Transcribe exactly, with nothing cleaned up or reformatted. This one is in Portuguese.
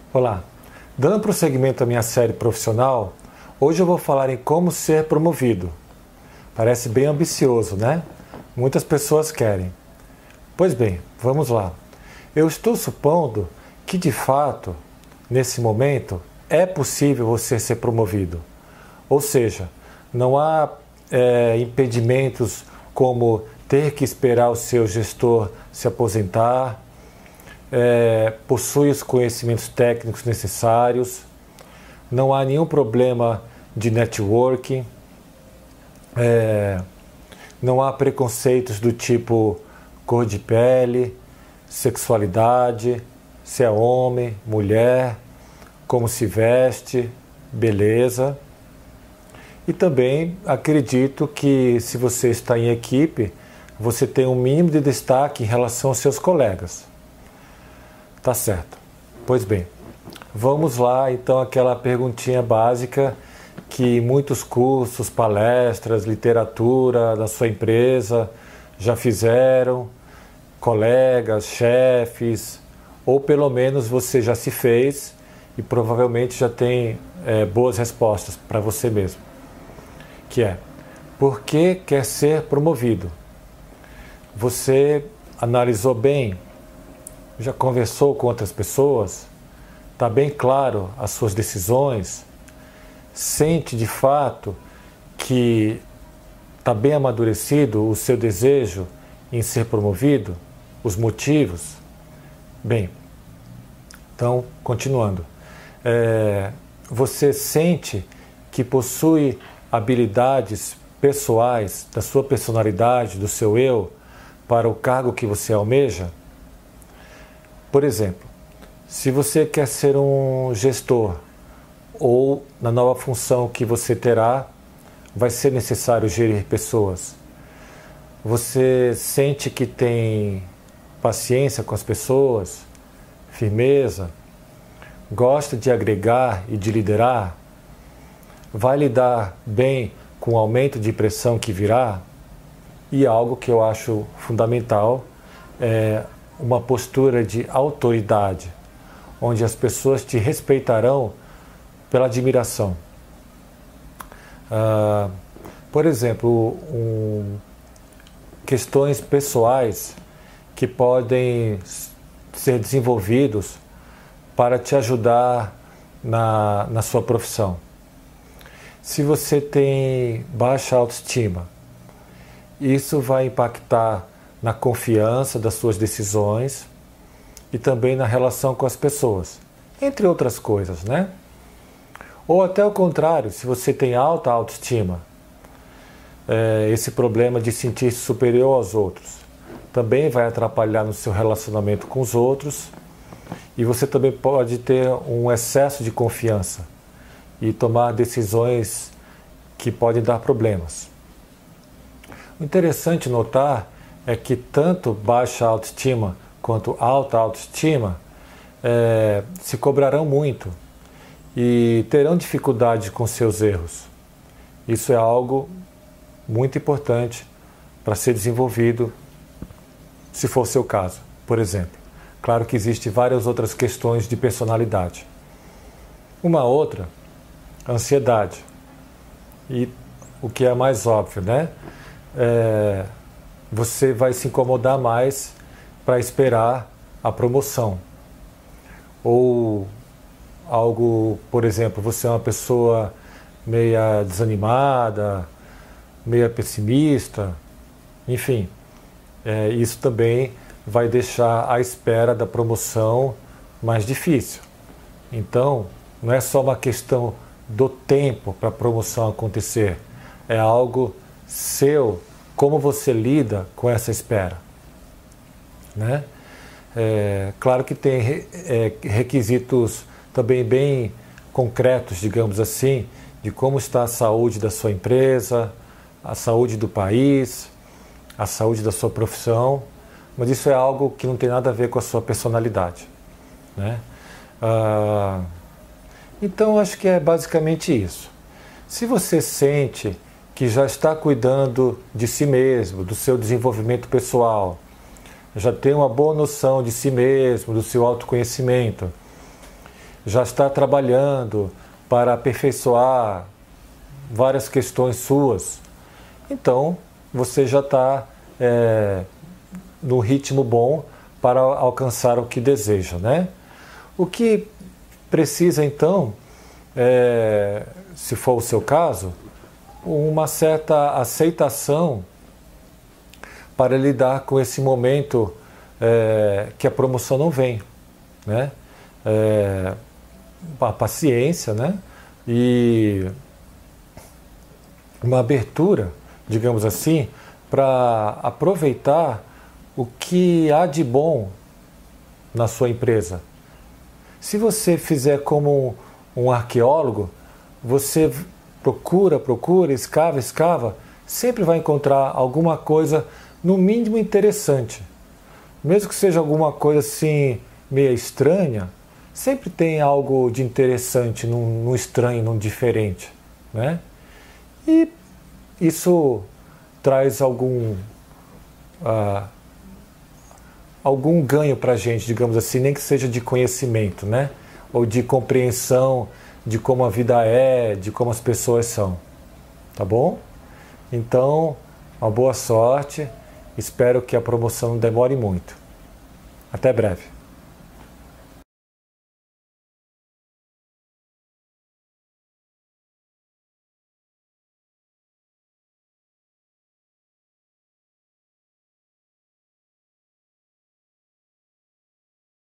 Olá, dando prosseguimento à minha série profissional, hoje eu vou falar em como ser promovido. Parece bem ambicioso, né? Muitas pessoas querem. Pois bem, vamos lá. Eu estou supondo que de fato, nesse momento, é possível você ser promovido. Ou seja, não há é, impedimentos como ter que esperar o seu gestor se aposentar, É, possui os conhecimentos técnicos necessários, não há nenhum problema de networking, é, não há preconceitos do tipo cor de pele, sexualidade, se é homem, mulher, como se veste, beleza. E também acredito que se você está em equipe, você tem um mínimo de destaque em relação aos seus colegas. Tá certo. Pois bem, vamos lá então àquela perguntinha básica que muitos cursos, palestras, literatura da sua empresa já fizeram, colegas, chefes, ou pelo menos você já se fez e provavelmente já tem é, boas respostas para você mesmo. Que é, por que quer ser promovido? Você analisou bem? Já conversou com outras pessoas? Está bem claro as suas decisões? Sente de fato que está bem amadurecido o seu desejo em ser promovido? Os motivos? Bem, então, continuando. É, você sente que possui habilidades pessoais da sua personalidade, do seu eu, para o cargo que você almeja? Por exemplo, se você quer ser um gestor ou na nova função que você terá, vai ser necessário gerir pessoas. Você sente que tem paciência com as pessoas, firmeza, gosta de agregar e de liderar, vai lidar bem com o aumento de pressão que virá? E algo que eu acho fundamental é uma postura de autoridade, onde as pessoas te respeitarão pela admiração. Ah, por exemplo, um, questões pessoais que podem ser desenvolvidos para te ajudar na, na sua profissão. Se você tem baixa autoestima, isso vai impactar na confiança das suas decisões e também na relação com as pessoas, entre outras coisas, né? Ou até o contrário, se você tem alta autoestima, é, esse problema de sentir-se superior aos outros também vai atrapalhar no seu relacionamento com os outros e você também pode ter um excesso de confiança e tomar decisões que podem dar problemas. O interessante notar é que tanto baixa autoestima quanto alta autoestima é, se cobrarão muito e terão dificuldade com seus erros. Isso é algo muito importante para ser desenvolvido, se for o seu caso, por exemplo. Claro que existem várias outras questões de personalidade. Uma outra, ansiedade. E o que é mais óbvio, né? É, você vai se incomodar mais para esperar a promoção. Ou algo, por exemplo, você é uma pessoa meia desanimada, meia pessimista, enfim, é, isso também vai deixar a espera da promoção mais difícil. Então, não é só uma questão do tempo para a promoção acontecer, é algo seu, como você lida com essa espera, né? É, claro que tem é, requisitos também bem concretos, digamos assim, de como está a saúde da sua empresa, a saúde do país, a saúde da sua profissão, mas isso é algo que não tem nada a ver com a sua personalidade, né? Ah, então, acho que é basicamente isso. Se você sente que já está cuidando de si mesmo, do seu desenvolvimento pessoal, já tem uma boa noção de si mesmo, do seu autoconhecimento, já está trabalhando para aperfeiçoar várias questões suas, então você já está é, no ritmo bom para alcançar o que deseja, né? O que precisa então, é, se for o seu caso, uma certa aceitação para lidar com esse momento é, que a promoção não vem, né? É, a paciência, né? E uma abertura, digamos assim, para aproveitar o que há de bom na sua empresa. Se você fizer como um arqueólogo, você procura, procura, escava, escava, sempre vai encontrar alguma coisa, no mínimo interessante. Mesmo que seja alguma coisa assim, meio estranha, sempre tem algo de interessante num, num estranho, num diferente, né? E isso traz algum, uh, algum ganho para a gente, digamos assim, nem que seja de conhecimento, né? Ou de compreensão de como a vida é, de como as pessoas são. Tá bom? Então, uma boa sorte. Espero que a promoção não demore muito. Até breve.